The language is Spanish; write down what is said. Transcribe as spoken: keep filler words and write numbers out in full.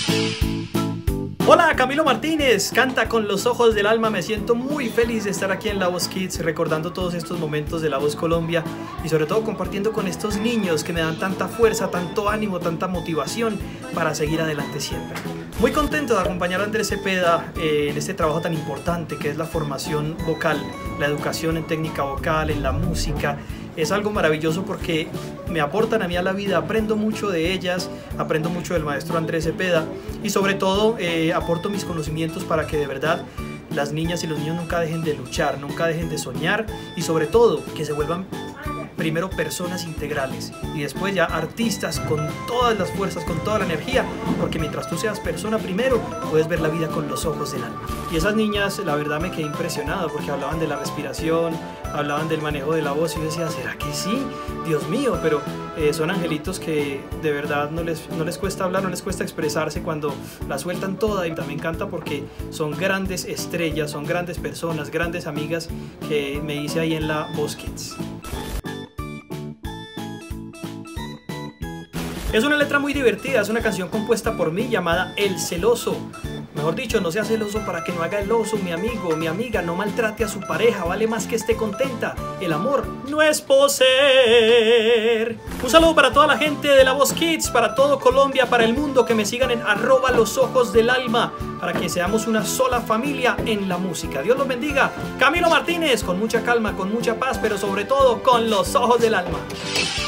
Hola, Camilo Martínez, canta con los ojos del alma. Me siento muy feliz de estar aquí en La Voz Kids, recordando todos estos momentos de La Voz Colombia y sobre todo compartiendo con estos niños que me dan tanta fuerza, tanto ánimo, tanta motivación para seguir adelante siempre. Muy contento de acompañar a Andrés Cepeda eh, en este trabajo tan importante que es la formación vocal, la educación en técnica vocal, en la música. Es algo maravilloso porque me aportan a mí a la vida, aprendo mucho de ellas, aprendo mucho del maestro Andrés Cepeda y sobre todo eh, aporto mis conocimientos para que de verdad las niñas y los niños nunca dejen de luchar, nunca dejen de soñar y sobre todo que se vuelvan primero personas integrales y después ya artistas con todas las fuerzas, con toda la energía, porque mientras tú seas persona primero, puedes ver la vida con los ojos del alma. Y esas niñas, la verdad me quedé impresionado porque hablaban de la respiración, hablaban del manejo de la voz y yo decía, ¿será que sí? Dios mío, pero eh, son angelitos que de verdad no les, no les cuesta hablar, no les cuesta expresarse cuando la sueltan toda y también canta porque son grandes estrellas, son grandes personas, grandes amigas que me hice ahí en La Voz Kids. Es una letra muy divertida, es una canción compuesta por mí llamada El Celoso. Mejor dicho, no sea celoso para que no haga el oso, mi amigo, mi amiga, no maltrate a su pareja, vale más que esté contenta. El amor no es poseer. Un saludo para toda la gente de La Voz Kids, para todo Colombia, para el mundo, que me sigan en arroba los ojos del alma, para que seamos una sola familia en la música. Dios los bendiga. Camilo Martínez, con mucha calma, con mucha paz, pero sobre todo con los ojos del alma.